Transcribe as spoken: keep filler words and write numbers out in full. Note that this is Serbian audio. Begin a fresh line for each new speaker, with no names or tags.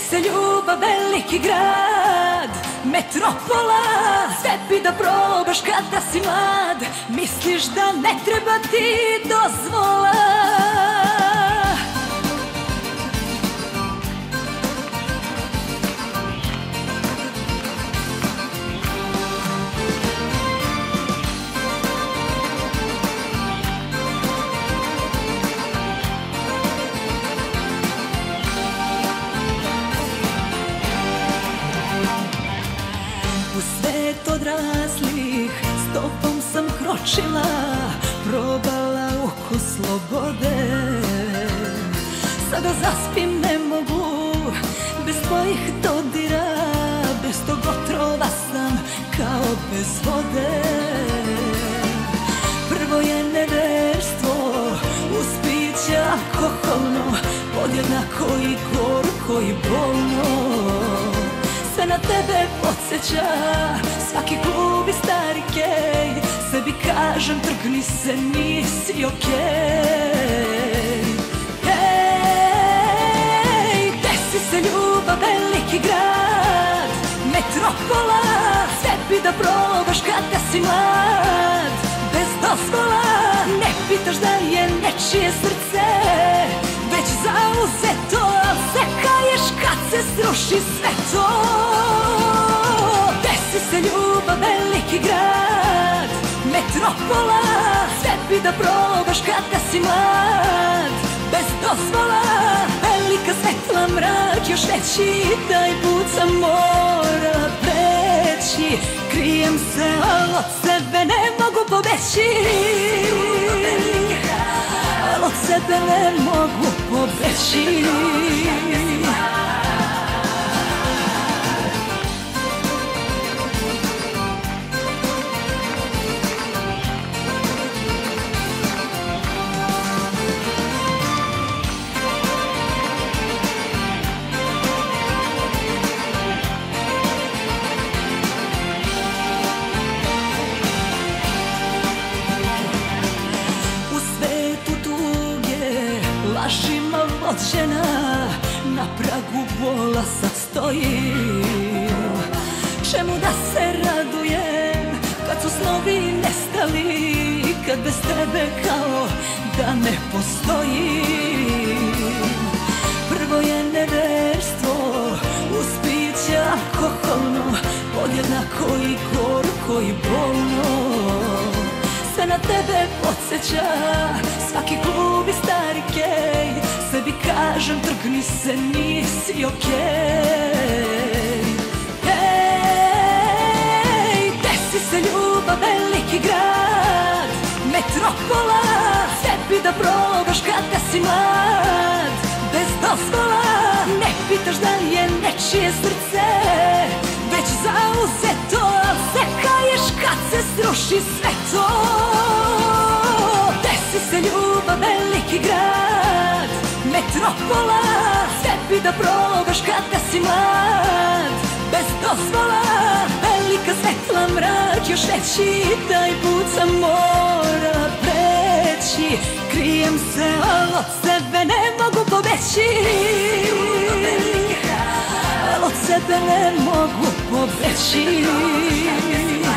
se ljubav, veliki grad, metropola. Sve bi da probaš kada si mlad, misliš da ne treba ti dozvola. U svet odraslih s tobom sam kročila, probala ukus slobode. Sada zaspim ne mogu, bez tvojih dodira, bez tog otrova sam kao bez vode. Prvo je neverstvo, uz piće alkoholno, podjednako i gorko i bolno. Sve na tebe podsjeća, svaki klub i stari kej. Sebi kažem, trgni se, nisi okej. Hej, desi se ljubav, veliki grad, metropola. Sve bi da probaš kada si mlad, bez dozvola. Ne pitaš da je nečije srce već zauzeto, al se kaješ kad se sruši sve to. Desi se ljubav, veliki grad, metropola. Sve bi da probaš kada si mlad, bez dozvola. Velika svetla, mrak još veći, taj put sam morala preći. Krijem se, al od sebe ne mogu pobeći, al od sebe ne mogu pobeći. Lažima vođena, na pragu bola sad stojim. Čemu da se radujem kad su snovi nestali, kad bez tebe kao da ne postojim. Prvo je neverstvo, uz piće alkoholno, podjednako i gorko i bolno. Sve na tebe podsjeća, svaki klub i stari kej. Sebi kažem, trgni se, nisi okej. Hej, desi se ljubav, veliki grad, metropola. Sve bi da probaš kada si mlad, bez dozvola. Ne pitaš da je nečije srce već zauzeto, al se kaješ kad se sruši sve to. Desi se ljubav, veliki grad, metropola. Sve bi da probaš kada si mlad, bez dozvola. Velika svetla, mrak još veći, taj put sam morala preći. Krijem se, al od sebe ne mogu pobeći, al od sebe ne mogu pobeći.